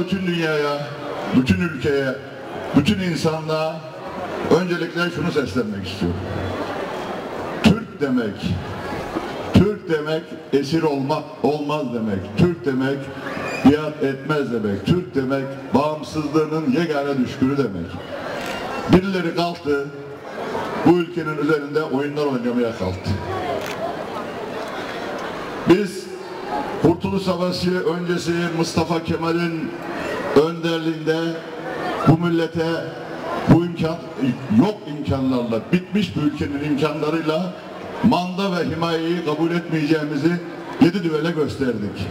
bütün dünyaya, bütün ülkeye, bütün insanlığa öncelikle şunu seslenmek istiyorum. Türk demek esir olmaz demek. Türk demek biat etmez demek. Türk demek bağımsızlığının yegane düşkünü demek. Birileri kalktı, bu ülkenin üzerinde oyunlar oynamaya kalktı. Biz Kurtuluş Savaşı öncesi Mustafa Kemal'in önderliğinde bu millete bu yok imkanlarla, bitmiş bir ülkenin imkanlarıyla manda ve himayeyi kabul etmeyeceğimizi 7 düvele gösterdik.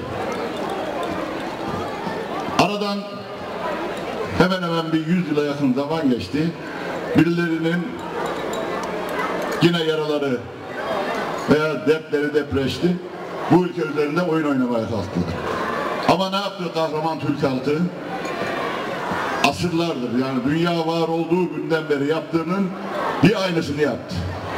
Aradan hemen hemen bir 100 yıla yakın zaman geçti. Birilerinin yine yaraları veya dertleri depreşti. Bu ülke üzerinde oyun oynamaya kalktılar. Ama ne yaptı kahraman Türk halkı? Asırlardır, yani dünya var olduğu günden beri yaptığının bir aynısını yaptı.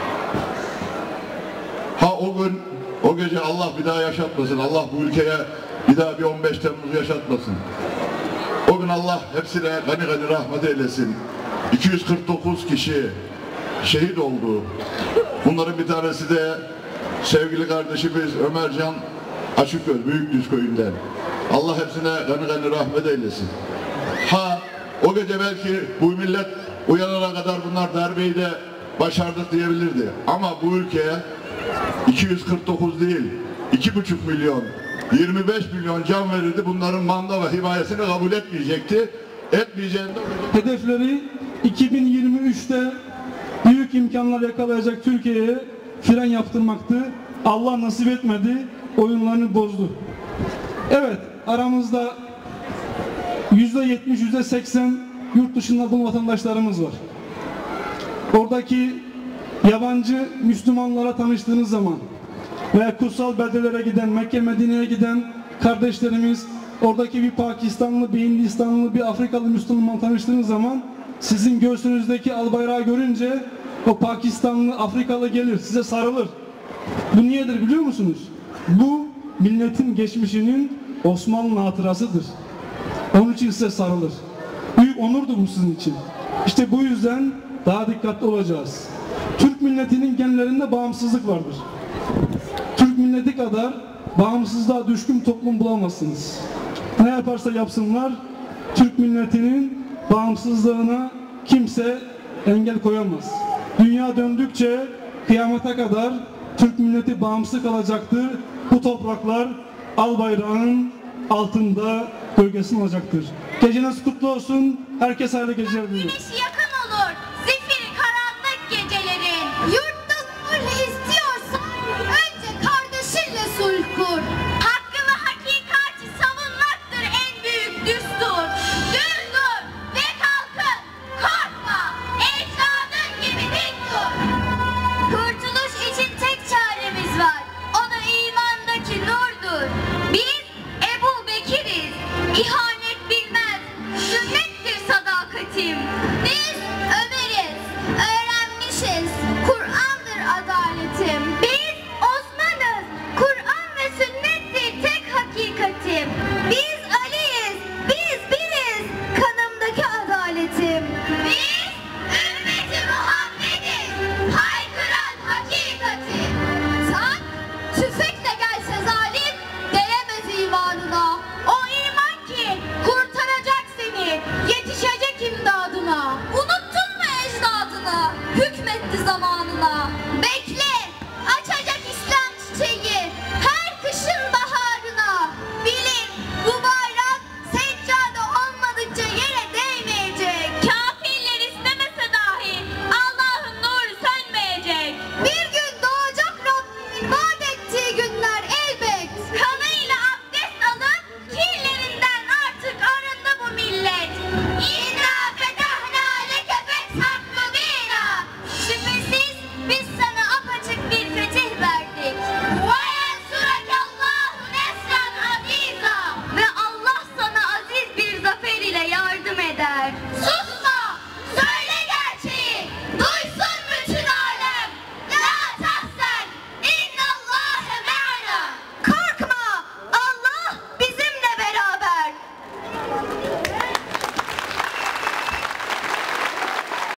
O gece Allah bir daha yaşatmasın. Allah bu ülkeye bir daha bir 15 Temmuz yaşatmasın. O gün Allah hepsine gani gani rahmet eylesin. 249 kişi şehit oldu. Bunların bir tanesi de sevgili kardeşimiz Ömercan Açıköz, Büyükdüz köyünden. Allah hepsine gani gani rahmet eylesin. O gece belki bu millet uyanana kadar bunlar darbeyi de başardık diyebilirdi. Ama bu ülkeye 249 değil, 2,5 milyon, 25 milyon can verirdi. Bunların manda ve himayesini kabul etmeyecekti. Etmeyeceğinde hedefleri 2023'te büyük imkanlar yakalayacak Türkiye'ye fren yaptırmaktı. Allah nasip etmedi, oyunlarını bozdu. Evet, aramızda %70, %80 yurt dışında bulunan vatandaşlarımız var. Oradaki yabancı Müslümanlara tanıştığınız zaman veya kutsal beldelere giden, Mekke Medine'ye giden kardeşlerimiz, oradaki bir Pakistanlı, bir Hindistanlı, bir Afrikalı Müslüman tanıştığınız zaman sizin göğsünüzdeki al bayrağı görünce o Pakistanlı, Afrikalı gelir, size sarılır. Bu niyedir biliyor musunuz? Bu milletin geçmişinin Osmanlı hatırasıdır. Onun için size sarılır. Büyük onurdur bu sizin için. İşte bu yüzden daha dikkatli olacağız. Türk milletinin genlerinde bağımsızlık vardır. Türk milleti kadar bağımsızlığa düşkün toplum bulamazsınız. Ne yaparsa yapsınlar, Türk milletinin bağımsızlığına kimse engel koyamaz. Dünya döndükçe kıyamete kadar Türk milleti bağımsız kalacaktır. Bu topraklar al bayrağının altında gölgesini alacaktır. Geceniz kutlu olsun. Herkes hayırlı geceler diliyorum.